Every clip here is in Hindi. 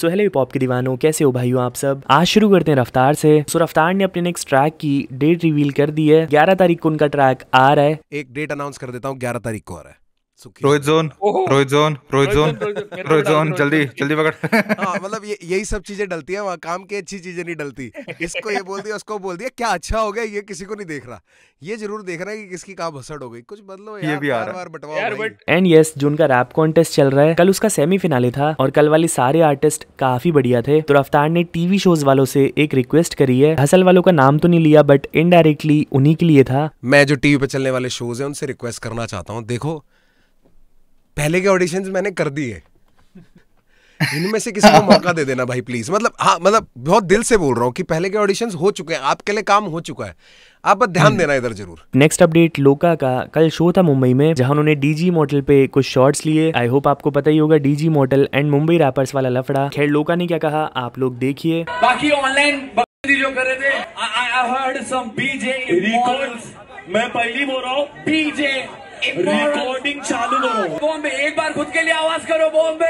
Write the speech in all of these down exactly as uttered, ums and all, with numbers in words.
सो हेलो हिप हॉप के दीवानों, कैसे हो भाइयों आप सब। आज शुरू करते हैं रफ्तार से। सो रफ्तार ने अपने नेक्स्ट ट्रैक की डेट रिवील कर दी है। ग्यारह तारीख को उनका ट्रैक आ रहा है। एक डेट अनाउंस कर देता हूँ, ग्यारह तारीख को आ रहा है। रोहित जोन रोहित जोन रोहित जोन रोहित जोन जल्दी जल्दी पकड़। हाँ, मतलब ये यही सब चीजें डलती है वहाँ, काम की अच्छी चीजें नहीं डलती। इसको ये बोल दिया, उसको बोल दिया, क्या अच्छा हो गया, ये किसी को नहीं देख रहा। ये जरूर देख रहा है कि किसकी कहाँ भसड़ हो गई। कुछ बदलो यार, ये भी आ बार रहा बार बटवाओ भाई। एंड यस, जो उनका रैप कॉन्टेस्ट चल रहा है, कल उसका सेमीफिनाले था और कल वाले सारे आर्टिस्ट काफी बढ़िया थे। तो रफ्तार ने टीवी शोज वालों से एक रिक्वेस्ट करी है। हसल वालों का नाम तो नहीं लिया, बट इनडायरेक्टली उन्हीं के लिए था। मैं जो टीवी पे चलने वाले शोज हैं उनसे रिक्वेस्ट करना चाहता हूँ, देखो पहले के ऑडिशंस मैंने कर दिए, इनमें से किसी को मौका दे देना भाई प्लीज। मतलब हाँ, मतलब बहुत दिल से बोल रहा हूँ कि पहले के ऑडिशंस हो चुके हैं, आपके लिए काम हो चुका है, आप बस ध्यान देना इधर जरूर। नेक्स्ट अपडेट, लोका का कल शो था मुंबई में, जहां उन्होंने डीजी मॉडल पे कुछ शॉट्स लिए। आई होप आपको पता ही होगा DG model and Mumbai rappers वाला लफड़ा। खैर लोका ने क्या कहा आप लोग देखिए। बाकी ऑनलाइन जो कर रहे थे, I heard some BJ records, मैं पहली बोल रहा हूँ बीजे रिकॉर्डिंग चालू करो। बॉम्बे एक बार खुद के लिए आवाज करो, बॉम्बे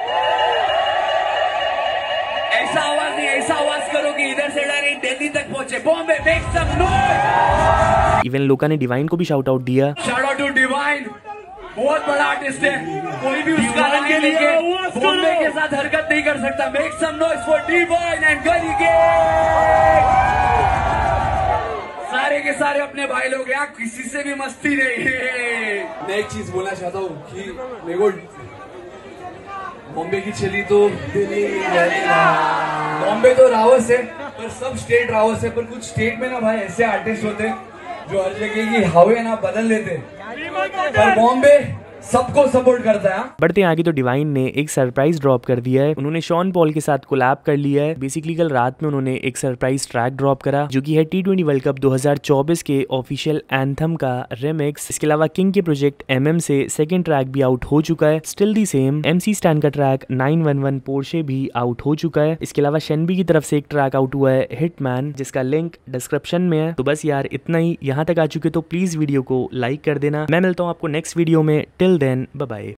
ऐसा आवाज नहीं, ऐसा आवाज करो कि इधर से डायरेक्ट दिल्ली तक पहुंचे। Bombay make some noise. Even Loka ने डिवाइन को भी शाउट आउट दिया। शाउट आउट टू डिवाइन, बहुत बड़ा आर्टिस्ट है, कोई भी उसका रंग लेके बॉम्बे के साथ हरकत नहीं कर सकता। Make some noise for Divine and गली के सारे के सारे अपने भाई लोग यहाँ, किसी से भी मस्ती नहीं है। मैं एक चीज बोलना चाहता हूँ कि मेरे को बॉम्बे की चली तो बॉम्बे तो रावस है, पर सब स्टेट रावस है। पर कुछ स्टेट में ना भाई ऐसे आर्टिस्ट होते जो हर जगह की हवा ना बदल लेते, पर बॉम्बे सबको सपोर्ट करता है। बढ़ते आगे तो डिवाइन ने एक सरप्राइज ड्रॉप कर दिया है। उन्होंने शॉन पॉल के साथ कोलैब कर लिया है। बेसिकली कल रात में उन्होंने एक सरप्राइज ट्रैक ड्रॉप करा, जो कि है टी ट्वेंटी वर्ल्ड कप दो हज़ार चौबीस के ऑफिशियल एंथम का रिमिक्स। इसके अलावा किंग के प्रोजेक्ट एमएम से सेकंड ट्रैक भी आउट हो चुका है। Still the same MC Stan का track nine one one Porsche भी आउट हो चुका है। इसके अलावा शेनबी की तरफ से एक ट्रैक आउट हुआ है, हिटमैन, जिसका लिंक डिस्क्रिप्शन में है। तो बस यार इतना ही। यहाँ तक आ चुके तो प्लीज वीडियो को लाइक कर देना। मैं मिलता हूँ आपको नेक्स्ट वीडियो में। Till then bye bye.